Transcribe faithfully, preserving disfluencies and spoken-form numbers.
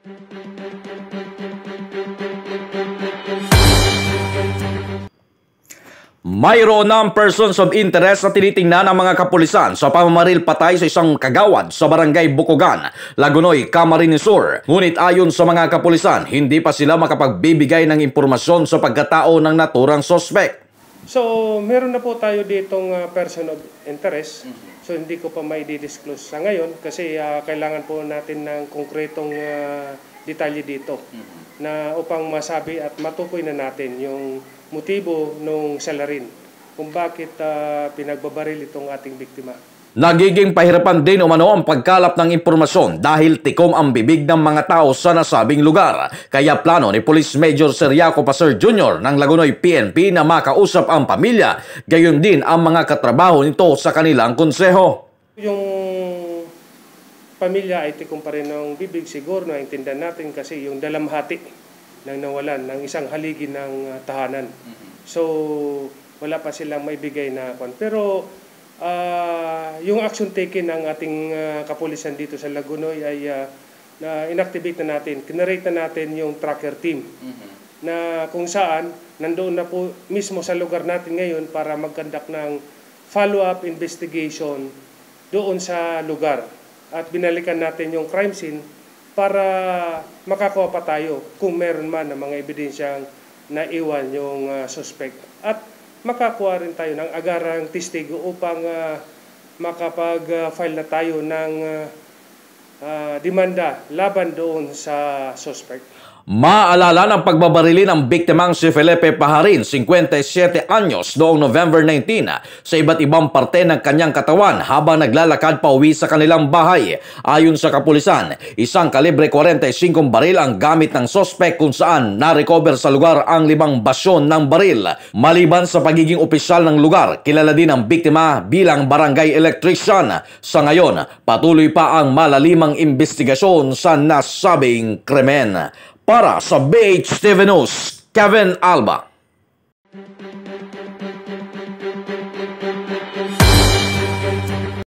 Mayroon ng persons of interest na tinitingnan ng mga kapulisan sa pamamaril patay sa isang kagawad sa barangay Bukogan, Lagunoy, Camarines Sur. Ngunit ayon sa mga kapulisan, hindi pa sila makapagbibigay ng impormasyon sa pagkatao ng naturang sospek. So, meron na po tayo ditong uh, person of interest. So, hindi ko pa may di-disclose sa ngayon kasi uh, kailangan po natin ng konkretong uh, detalye dito na upang masabi at matukoy na natin yung motibo ng salarin kung bakit uh, pinagbabaril itong ating biktima. Nagiging pahirapan din umano ang pagkalap ng impormasyon dahil tikom ang bibig ng mga tao sa nasabing lugar. Kaya plano ni Police Major Seriaco Passer Junior ng Lagunoy P N P na makausap ang pamilya, gayon din ang mga katrabaho nito sa kanilang konseho. Yung pamilya ay tikom pa rin ng bibig, siguro naintindihan natin kasi yung dalamhati ng nawalan ng isang haligi ng uh, tahanan. So, wala pa silang may bigay na kwan. Pero, uh, yung action taken ng ating uh, kapulisan dito sa Lagunoy ay uh, na inactivate na natin. Kinarate na natin yung tracker team. Mm-hmm. Na kung saan, nandoon na po mismo sa lugar natin ngayon para mag-conduct ng follow-up investigation doon sa lugar. At binalikan natin yung crime scene para makakuha pa tayo kung meron man ng mga ebidensyang naiwan yung uh, suspect. At makakuha rin tayo ng agarang testigo upang uh, makapag-file na tayo ng uh, uh, demanda laban doon sa suspect. Maalala ng pagbabarili ng biktimang si Felipe Pajarin, fifty-seven anyos, noong November nineteen sa iba't ibang parte ng kanyang katawan habang naglalakad pa uwi sa kanilang bahay. Ayon sa kapulisan, isang kalibre forty-five baril ang gamit ng sospek kung saan na-recover sa lugar ang limang basyon ng baril. Maliban sa pagiging opisyal ng lugar, kilala din ang biktima bilang barangay electrician. Sa ngayon, patuloy pa ang malalimang investigasyon sa nasabing krimen. Para sa B H T V News, Kevin Alba.